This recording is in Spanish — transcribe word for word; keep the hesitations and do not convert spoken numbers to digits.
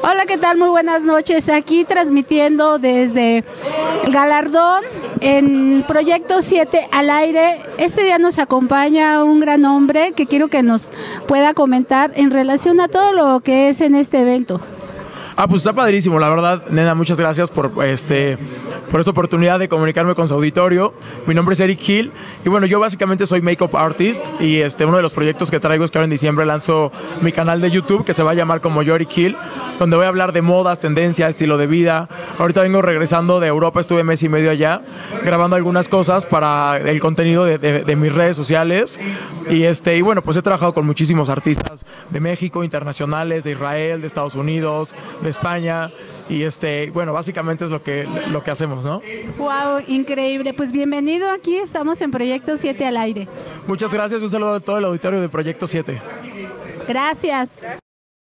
Hola, ¿qué tal? Muy buenas noches. Aquí transmitiendo desde el Galardón en Proyecto siete al aire. Este día nos acompaña un gran hombre que quiero que nos pueda comentar en relación a todo lo que es en este evento. Ah, pues está padrísimo, la verdad, nena, muchas gracias por, este, por esta oportunidad de comunicarme con su auditorio. Mi nombre es Eric Hill y bueno, yo básicamente soy makeup artist y este, uno de los proyectos que traigo es que ahora en diciembre lanzo mi canal de YouTube que se va a llamar como yo, Eric Hill, donde voy a hablar de modas, tendencias, estilo de vida. Ahorita vengo regresando de Europa, estuve mes y medio allá grabando algunas cosas para el contenido de, de, de mis redes sociales y, este, y bueno, pues he trabajado con muchísimos artistas de México, internacionales, de Israel, de Estados Unidos, de España y este bueno, básicamente es lo que lo que hacemos, ¿no? Wow, increíble. Pues bienvenido, aquí estamos en Proyecto siete al aire. Muchas gracias, un saludo a todo el auditorio de Proyecto siete. Gracias.